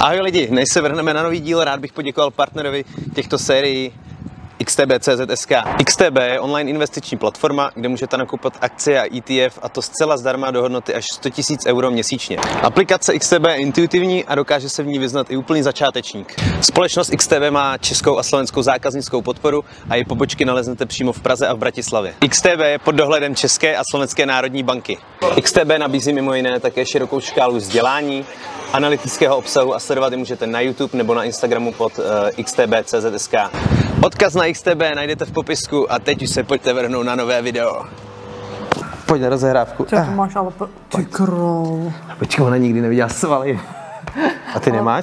Ahoj lidi, než se vrhneme na nový díl, rád bych poděkoval partnerovi těchto sérií XTB.cz.sk. XTB je online investiční platforma, kde můžete nakupovat akcie a ETF, a to zcela zdarma do hodnoty až 100 000 euro měsíčně. Aplikace XTB je intuitivní a dokáže se v ní vyznat i úplný začátečník. Společnost XTB má českou a slovenskou zákaznickou podporu a její pobočky naleznete přímo v Praze a v Bratislavě. XTB je pod dohledem České a Slovenské národní banky. XTB nabízí mimo jiné také širokou škálu vzdělání, analytického obsahu a sledovat je můžete na YouTube nebo na Instagramu pod XTB.cz.sk. Odkaz na XTB najdete v popisku a teď už se pojďte vrhnout na nové video. Pojď na rozehrávku. Co to máš, ale ty král. Počkej, ona nikdy neviděla svaly. A ty nemáš?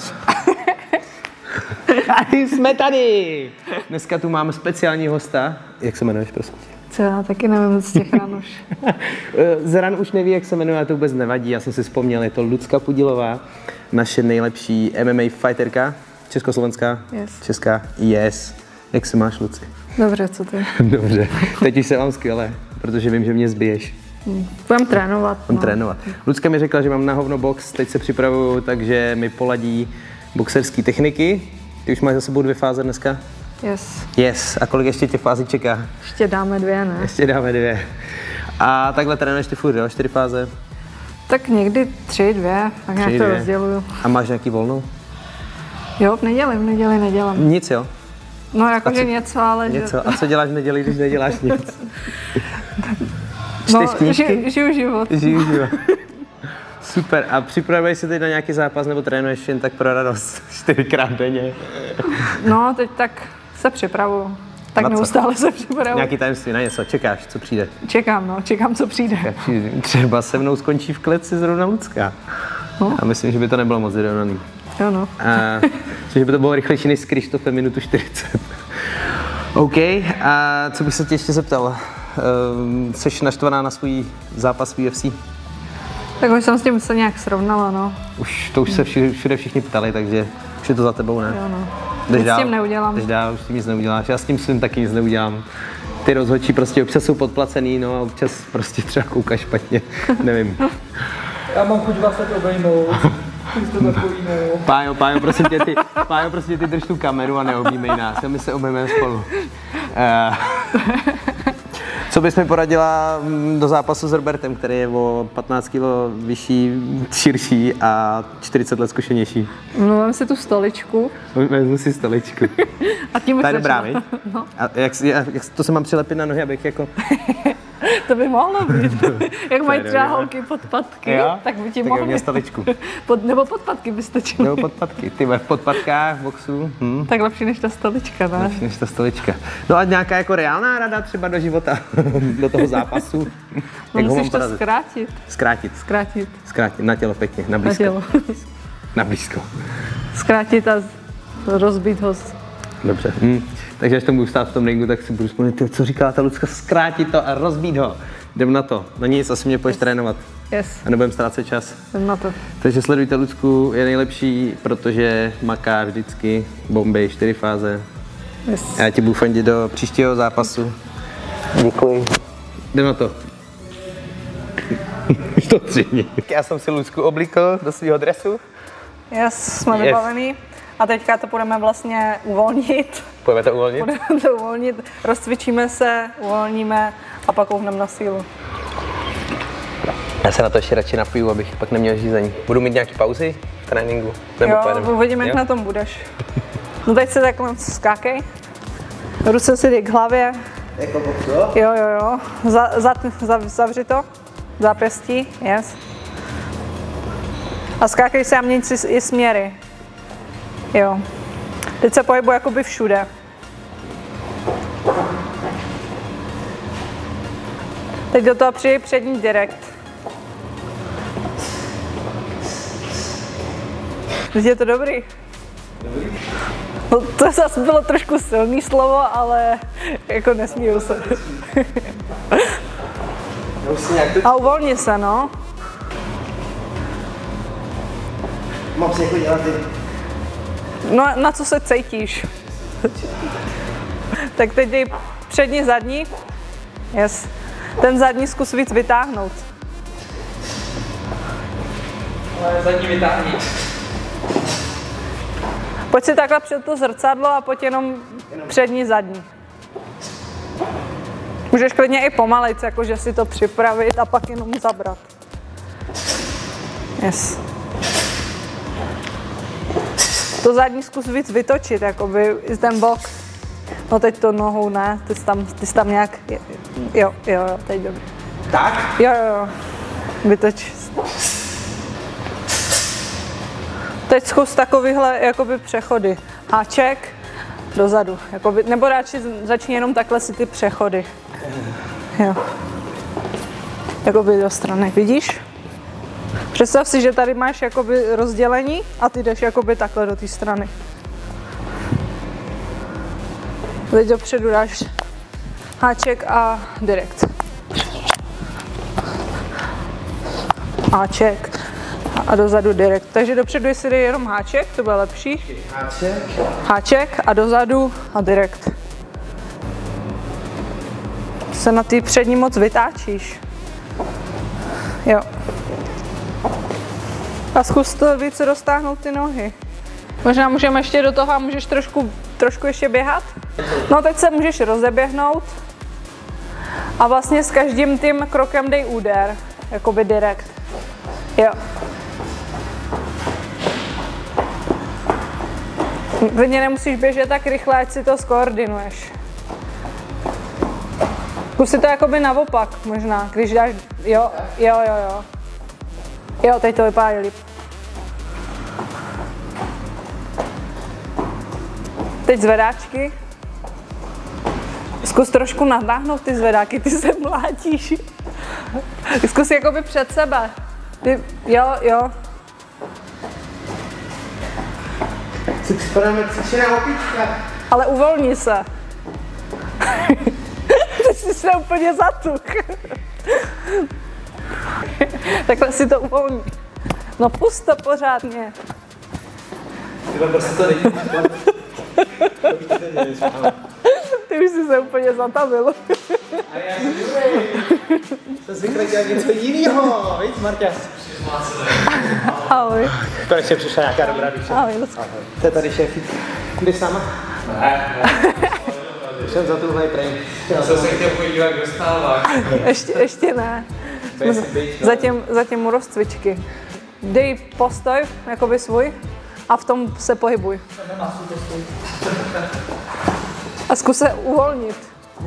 A ty jsme tady! Dneska tu máme speciální hosta. Jak se jmenuješ, prosím? Co, já taky nevím z těch ran už. Z ran už neví, jak se jmenuje, a to vůbec nevadí. Já jsem si vzpomněl, je to Lucka Pudilová, naše nejlepší MMA fighterka, československá, Yes. česká, yes. Jak se máš, Luci? Dobře, co ty? Dobře, teď už se vám skvěle, protože vím, že mě zbiješ. Budem trénovat. Budem trénovat. Lucka mi řekla, že mám na hovno box, teď se připravuju, takže mi poladí boxerské techniky. Ty už máš za sebou 2 fáze dneska? Yes. Yes. A kolik ještě těch fází čeká? Ještě dáme 2, ne? Ještě dáme 2. A takhle trénuješ ty furt, jo? 4 fáze? Tak někdy 3, 2, tak nějak to rozděluju. A máš nějaký volnou? Jo, v neděli nedělám. Nic, jo? No jakože něco, ale... Něco. Že... A co děláš v neděli, když neděláš nic? No, žiju život. Žiju život. Super. A připravuješ se teď na nějaký zápas, nebo trénuješ jen tak pro radost 4krát denně? No, teď tak se připravuju. Tak neustále se připravuju. Nějaký tajemství na něco? Čekáš, co přijde? Čekám, co přijde. Třeba se mnou skončí v kleci zrovna Lucka. No. A myslím, že by to nebylo moc vyrovnaný. Jo, no. A že by to bylo rychlejší než s Krištofem minutu 40. OK, a co bych se tě ještě zeptal? Jseš naštvaná na svůj zápas v UFC? Tak už jsem s tím se nějak srovnala, no. To už se všude všichni ptali, takže už je to za tebou, ne? Jo, no. Nic s tím neudělám. Jdeš dál, už s tím nic neuděláš. Já s tím svým taky nic neudělám. Ty rozhodčí prostě občas jsou podplacený, no a občas prostě třeba koukáš špatně, nevím. Já mám chuť vás tak obejmout. Pájo, prosím tě, ty drž tu kameru a neobjímej nás, my se obejmeme spolu. Co bys mi poradila do zápasu s Robertem, který je o 15 kg vyšší, širší a 40 let zkušenější? No, mám si tu stoličku. Vezmu si stoličku. A tím to je dobrá, viď? No. A jak to se mám přilepit na nohy, abych jako... To by mohlo být. Jak mají třeba holky podpatky, tak by ti mohlo být. Tak stoličku. Nebo podpatky by stačilo. Nebo podpatky. Ty v podpatkách, v boxu. Tak lepší než ta stolička, ne? Lepší než ta stolička. No a nějaká jako reálná rada třeba do života, do toho zápasu? No musíš to zkrátit. Skrátit. Na tělo pěkně, na blízko. Na tělo. Na blízko. Zkrátit a rozbít ho. Dobře. Takže až to budu stát v tom ringu, tak si budu vzpomínat, co říkala ta Lucka, zkrátit to a rozbít ho. Jdem na to. Na nic, asi mě půjdeš trénovat. Yes. A nebudem ztrácet čas. Jdem na to. Takže sledujte Lucku, je nejlepší, protože maká vždycky bomby, 4 fáze. Yes. Já ti budu fandit do příštího zápasu. Děkuji. Jdem na to. To 3 dní. Já jsem si Lucku oblíkl do svého dresu. Yes, jsme vybavený. A teďka to budeme vlastně uvolnit. Budeme to uvolnit? Rozcvičíme se, uvolníme a pak koukneme na sílu. Já se na to ještě radši napiju, abych pak neměl řízení. Budu mít nějaký pauzy v tréninku? Nebo uvidíme, jak na tom budeš. No teď se takhle skákej. Ruce si dej k hlavě. Jako boxu? Jo. Zavři to. Zápěstí, yes. A skákej se a měň si i směry. Jo. Teď se pohybuji jakoby všude. Teď do toho přijde přední direkt. Teď je to dobrý. No, to zase bylo trošku silný slovo, ale jako nesmíju se. A uvolni se, no. Mám si jako dělat ty... No, na co se cítíš? Tak teď dej přední, zadní. Yes. Ten zadní zkus víc vytáhnout. Ale zadní vytáhni. Pojď si takhle před to zrcadlo a pojď jenom přední, zadní. Můžeš klidně i pomalejc, jakože si to připravit a pak jenom zabrat. Yes. To zadní zkus víc vytočit, jakoby i ten bok. No teď to nohou ne, ty jsi tam nějak, jo, teď dobře. Tak? Jo, vytoč. Teď zkus takovýhle jakoby přechody. Háček dozadu, jakoby, nebo radši začni jenom takhle si ty přechody. Jo. Jakoby do strany, vidíš? Představ si, že tady máš jakoby rozdělení a ty jdeš jakoby takhle do té strany. Teď dopředu dáš háček a direkt. Háček a dozadu direkt. Takže dopředu, jestli jde jenom háček, to bude lepší. Háček a dozadu a direkt. Se na ty přední moc vytáčíš. Jo. A zkus to více roztáhnout ty nohy. Možná můžeme ještě do toho a můžeš trošku ještě běhat. No teď se můžeš rozeběhnout a vlastně s každým tím krokem dej úder, jakoby direkt. Jo. Klidně nemusíš běžet tak rychle, ať si to skoordinuješ. Zkus si to jakoby naopak možná, když dáš, jo. Jo, teď to vypadá líp. Teď zvedáčky. Zkus trošku natáhnout ty zvedáky, ty se mlátíš. Zkus jakoby před sebe. Jo. Si připadáme cvičená opička. Ale uvolni se. Ty jsi se úplně zatuk. Takhle si to uvolní. No pust to pořádně. Ty už jsi se úplně zatavil. A já jsem jsem zvyklý dělat něco jiného, víš, Marťa? Ahoj. Konečně přišla nějaká dobrá duše. Ahoj. To je tady šéfí. Jdeš sama? Ne. Šel za tuhle trénink. Co se chtěl podívat, kdo stává? Ještě ne. Zatím u rozcvičky. Dej postoj, jakoby svůj, a v tom se pohybuj. A zkus se uvolnit.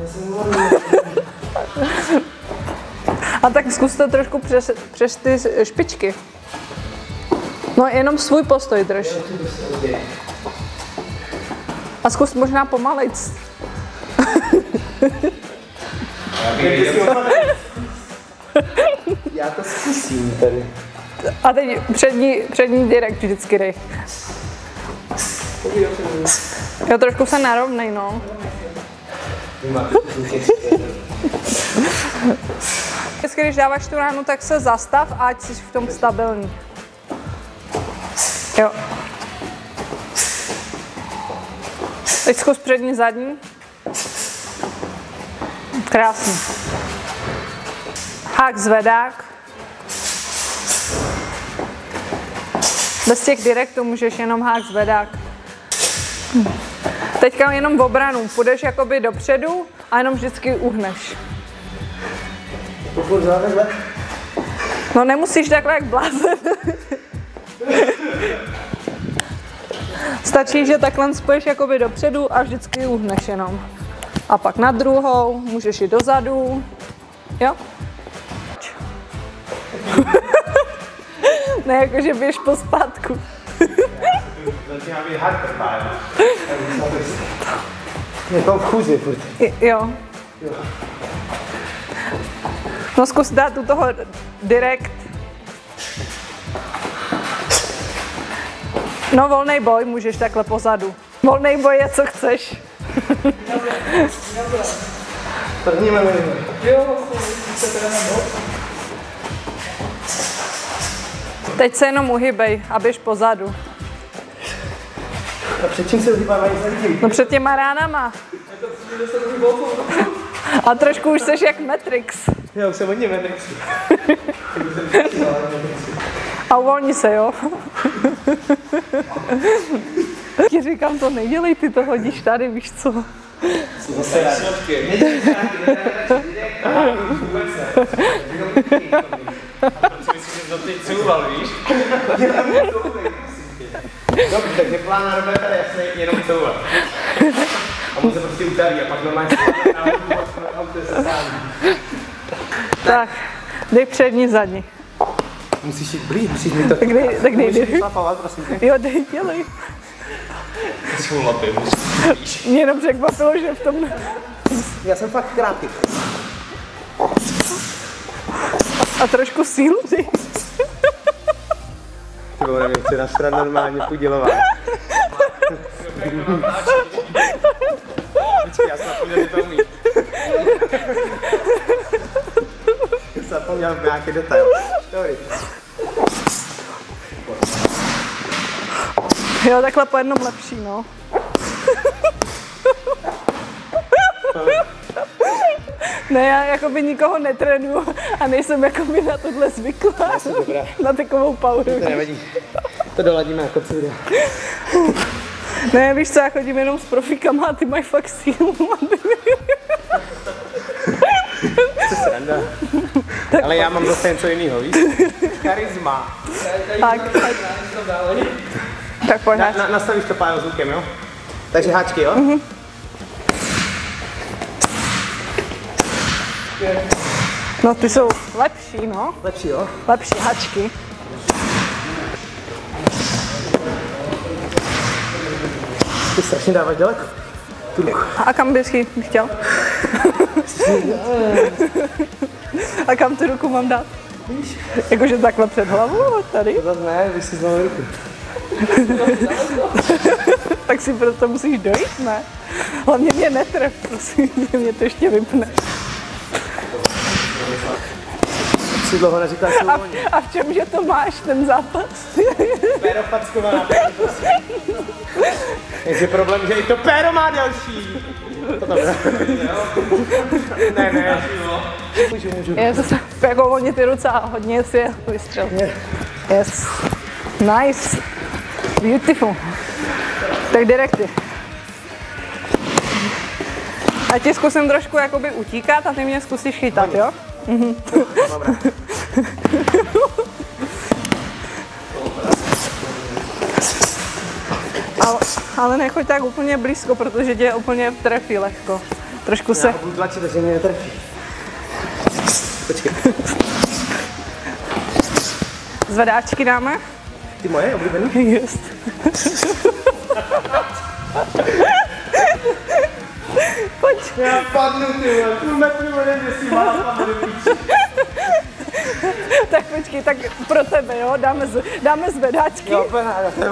A tak zkus to trošku přes ty špičky. No jenom svůj postoj drž. A zkus možná pomalejc. Já to zkusím tady. A teď přední direkt vždycky dej. Jo, trošku se narovnej, no. Vždycky, když dáváš tu ránu, tak se zastav a ať jsi v tom stabilní. Jo. Teď zkus přední, zadní. Krásný. Hák, zvedák. Bez těch direktů můžeš jenom hák, zvedák. Teďka jenom v obranu. Půjdeš jakoby dopředu a jenom vždycky uhneš. No nemusíš takhle jak blázen. Stačí, že takhle spoješ jakoby dopředu a vždycky uhneš jenom. A pak na druhou, můžeš jít dozadu. Jo? Ne, jakože běž po zpátku. Začíná být hardcore. Je to v chůzi furt. Jo. No zkus dát u toho direkt. No volnej boj, můžeš takhle pozadu. Volnej boj je, co chceš. První máme. Teď se jenom uhybej a běž pozadu. A před čím se uhýbávají zadní? No před těma ránama. A trošku už seš jak Matrix. Já už jsem hodně Matrixu. A uvolni se, jo. Ti říkám, to nedělej, ty to hodíš tady, víš co? Zase víš? Dobře, takže plán na Roberta je jasný, jenom couvat. A on se prostě utaví a pak normálně se Tak, dej přední, zadní. musíš jít blíž, musíš mi to... Tak dej, Můžeš mi šlapovat, prosím tě? Jo, dej, dělej. Jsou lapy, Mě jenom překvapilo, že v tom... Já jsem fakt krátký. A trošku sílu, dej. Ty vole, mě chce nasrat normálně pudilová. Počkej, já jsem zapomněl, že to umí. Zapomněl nějaký detail. Dobrý. Jo, takhle po jednom lepší, no. Ne, já jakoby nikoho netrénuju a nejsem jakoby na tohle zvyklá. Na takovou power. To nevadí. To doladíme jako cíl. Ne, víš co, já chodím jenom s profíkama a ty mají fakt sílu. Co sranda. Ale já mám zase něco jiného, víš? Charisma. Tak pojď. Nastavíš to pár zvukem, jo? Takže háčky, jo? No ty jsou lepší, no. Lepší, jo? Lepší hačky. Ty strašně dáváš daleko. Tu ruku. A kam bys ji chtěl? A kam tu ruku mám dát? Jakože takhle před hlavou, tady? To zase ne, vy si znovu ruku. Tak si proto musíš dojít, ne? Hlavně mě netref, prosím, mě to ještě vypne. Si dlouho neříkáš uvolně. A v čem, že to máš, ten zápas? Péro packovaná, prosím. Takže problém, že i to péro má delší. To dobré. Ne. Můžu. Je to jako volně ty ruce a hodně si je vystřel. Yes. Nice. Beautiful. Tak direkty. A ti zkusím trošku jakoby utíkat a ty mě zkusíš chytat, jo? Mhm. Dobré. Ale nechoď tak úplně blízko, protože tě úplně trefí lehko. Trošku se... Já budu tlačit, takže mě netrefí. Počkej. Zvedáčky dáme? Ty moje oblíbený? Just. Pojď. Já padnu, ty vole, půl metru ode mě si má padnu do píči. Tak počkej, tak pro tebe, jo, dáme zvedáčky. Jo, paráda, jo.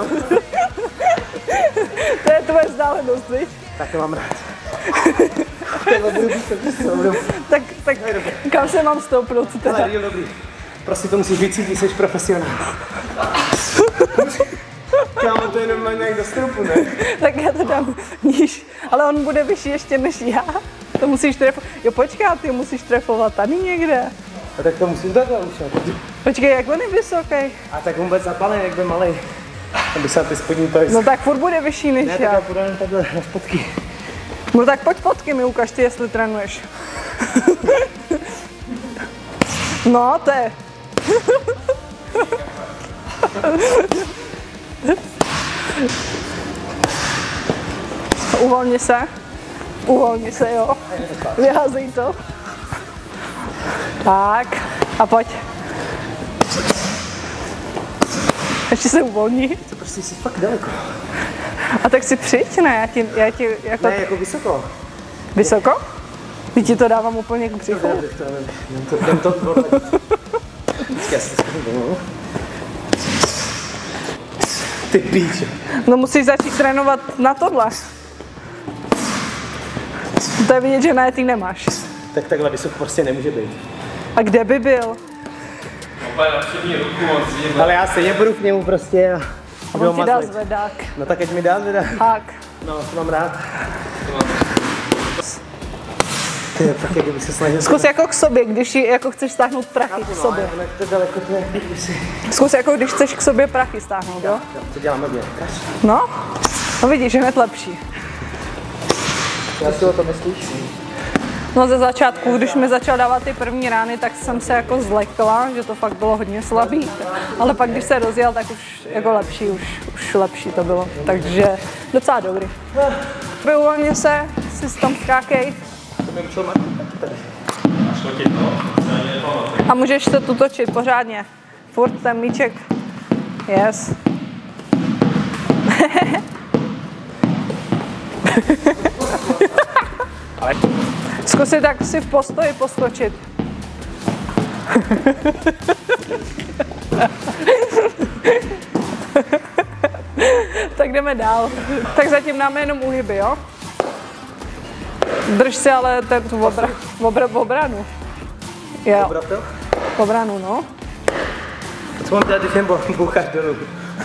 To je tvoje vzdálenost, viď? Tak to mám rád. Takhle budu být Tak kam se mám stoupnout teda? Ale dobrý. Prostě to musíš vycítit, jsi profesionál. Kámo, to je normálně jak do stropu, ne? Tak já to dám níž, ale on bude vyšší ještě než já. To musíš trefovat. Jo, počkej, ty musíš trefovat tady někde. A tak to musím takhle už. Počkej, jak on je vysoký? A tak vůbec zapalený, jak by malej. Aby se na ty spodní to No tak furt bude vyšší než ne, já. tak půjdeme takhle na spodky. No tak pojď fotky mi ukaž ty, jestli trénuješ. No, to je. Uvolni se. Uvolni se, jo. Vyházej to. Tak. A pojď. Ještě se uvolní. To prostě jsi fakt daleko. A tak si přijď, ne? Já ti jako... Ne, jako vysoko. Vysoko? Teď ti to dávám úplně k břichu. Jdem to já si to zkusím domů. Ty píče. No musíš začít trénovat na tohle. To je vidět, že na ty nemáš. Tak takhle vysoko prostě nemůže být. A kde by byl? Opět na přední ruku, on si Ale já stejně budu k němu prostě a A on ti dá zvedák. No tak ať mi dá zvedák. Tak. No, to mám rád. To je tak, jak bych se snažil. Zkus jako k sobě, když jako chceš stáhnout prachy k sobě. No, to je daleko, to je si... Zkus jako když chceš k sobě prachy stáhnout, jo? To dělám hodně. No? No vidíš, hned lepší. Já si o to myslíš? No ze začátku, když mi začal dávat ty první rány, tak jsem se jako zlekla, že to fakt bylo hodně slabý. Ale pak, když se rozjel, tak už jako lepší, už lepší to bylo. Takže docela dobrý. Uvolně se, si tam skákej. A můžeš se tu točit pořádně. Furt ten míček. Yes. Zkusit tak si v postoji poskočit. Tak jdeme dál. Tak zatím dáme jenom uhyby, jo? Drž si ale tu obranu. Jo. Obranu, no. Co mám dělat, když jen boucháš dolů?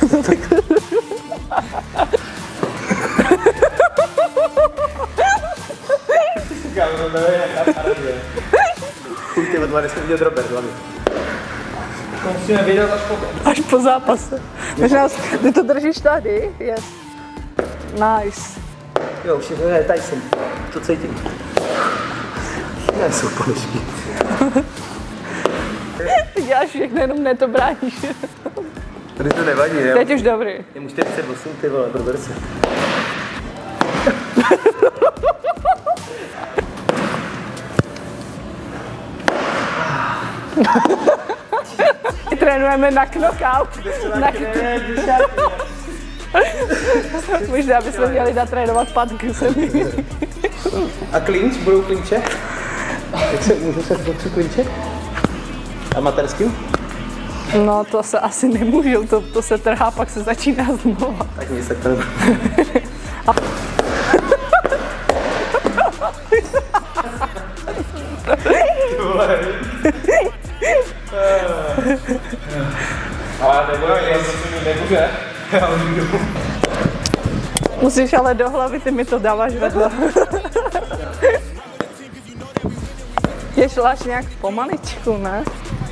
Chuj, ty odmane jsme vidět Robert hlavně. Musíme vydat Až po zápase. Ty to držíš tady? Yes. Nice. Jo, už je Tyson. To cítím. Nejsou polešky. Ty děláš všechno, jenom ne to bráníš. Tady to nevadí, jo? Teď už dobrý. Je mu 48, ty vole, prober se. Trénujeme na knockout. Možná bychom měli natrénovat patky sami. A klinč? Budou klinče? Můžu se v klinče? Amatérským? No to se asi nemůžou, to se trhá, pak se začíná znova. Tak mě se to Ale nemůže. Musíš ale do hlavy, ty mi to dáváš vedle. Je šláš nějak pomaličku, ne?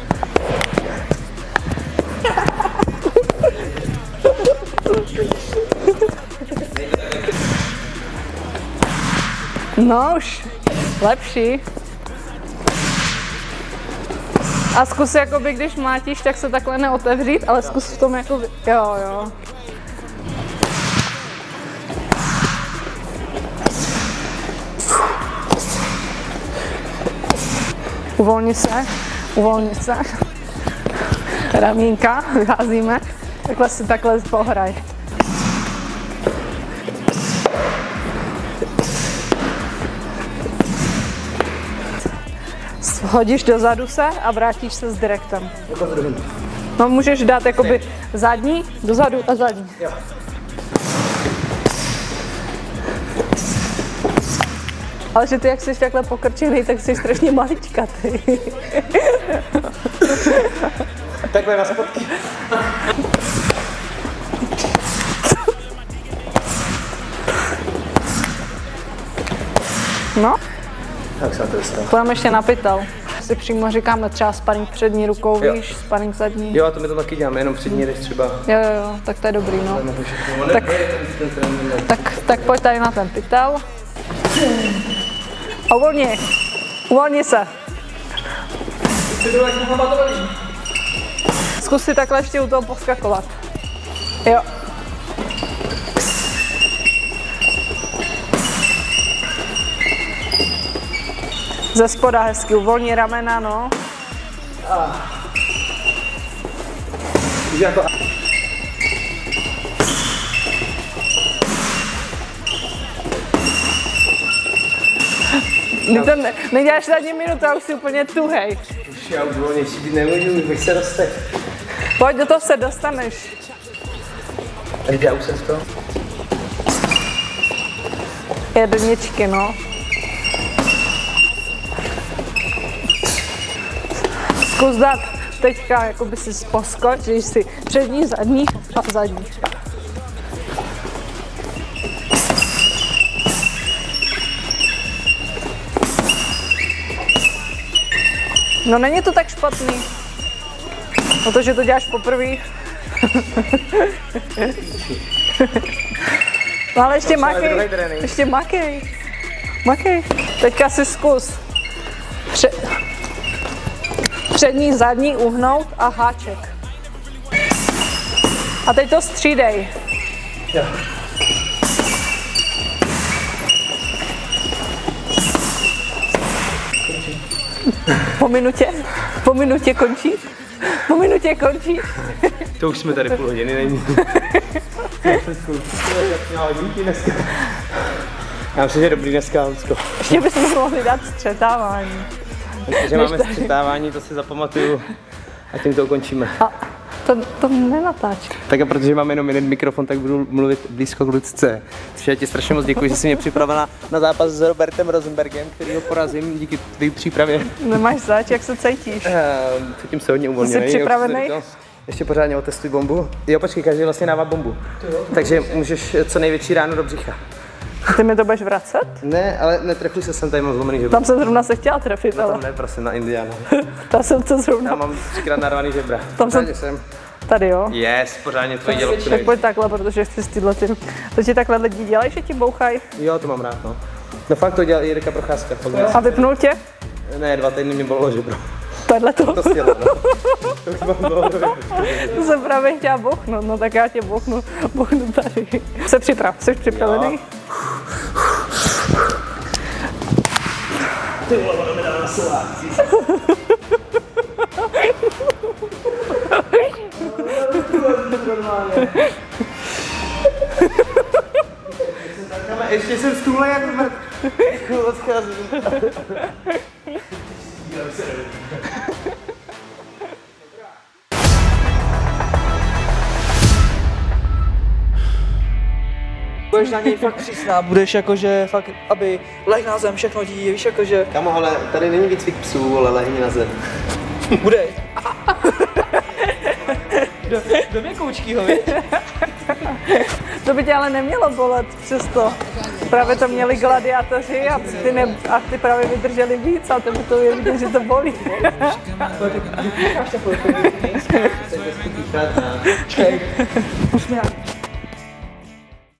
No už, lepší. A zkus jakoby, když mlátíš, tak se takhle neotevřít, ale zkus v tom jakoby, jo. Uvolni se. Ramínka, vyházíme. Takhle pohraj. Hodíš dozadu se a vrátíš se s direktem. No můžeš dát jakoby zadní, dozadu a zadní. Jo. Ale že ty jak jsi takhle pokrčený, tak jsi strašně maličkatý. Takhle na spodky. No, Tak se na to dostal. půjdeme ještě na pytel. Si přímo říkáme třeba sparring přední rukou, Jo. víš, sparring zadní. Jo, a to my to taky děláme, jenom přední jdeš třeba. Jo, tak to je dobrý, no. Tak pojď tady na ten pytel. A uvolni se. Zkus si takhle ještě u toho poskakovat. Jo. Ze spoda hezky, uvolni ramena, no. Jako... Neděláš zadní minutu, a už jsi úplně tuhej. Už já už volnější být nemůžu, už bych se dostal. Pojď, do toho se dostaneš. Já už jsem z toho. Jedničky, no. Zkus dát teďka, jakoby si poskoč, když si přední, zadní a zadní. No není to tak špatný. No to, že to děláš poprvé. No ale ještě makej. Ještě makej. Makej. Teďka si zkus. Přední, zadní uhnout a háček. A teď to střídej. Jo. Po minutě končí. Po minutě končí. To už jsme tady půl hodiny, není. Já myslím, že je dobrý dneska, Lucko. Ještě bychom mohli dát střetávání. Takže máme střetávání, to si zapamatuju a tím to ukončíme. A to nenatáčí. Tak a protože mám jenom jeden mikrofon, tak budu mluvit blízko k Lucce. Já ti strašně moc děkuji, že jsi mě připravila na zápas s Robertem Rosenbergem, který ho porazím díky tvé přípravě. Nemáš zač, jak se cítíš? Cítím se hodně uvolněný. Jsi připravený? Ještě pořádně otestuj bombu. Jo, počkej, každý vlastně dává bombu. Takže můžeš co největší ránu do břicha. Ty mi to budeš vracet? Ne, ale netrefuj se, jsem tady mám zlomený žebra. Tam jsem zrovna se chtěla trefit, No, ale... tam ne, prosím, na Indiana. Tam jsem to zrovna... Já mám 3krát narvaný žebra. Tam jsem... Tady jo. Yes, pořádně tvoje dělovky. Tak pojď takhle, protože chci tyhle ty... To ti takhle lidi dělají, že ti bouchají? Jo, to mám rád, no. No fakt to dělá Jirka Procházka. A vypnul tě? Ne, 2 týdny mě bolelo žebro. Tohle to? To stělo, no. To už mám dlouho. To jsem právě chtěla bouchnout, no tak já tě bouchnu tady. Jsi připravený? Jo. Ty vole, ono mi dá na soláci. Ještě jsem stůle jak mrt. Odcházím. Budeš na něj fakt přísná, budeš jakože fakt, aby leh na zem, všechno ti, víš jakože... Kamo, ale tady není výcvik psů, ale lehni na zem. Budej. Do měkoučkýho, víš? To by tě ale nemělo bolet přesto. Právě to měli gladiátoři a ty právě vydrželi víc a tebe to je vidět, že to bolí. Počkej, pusť mě.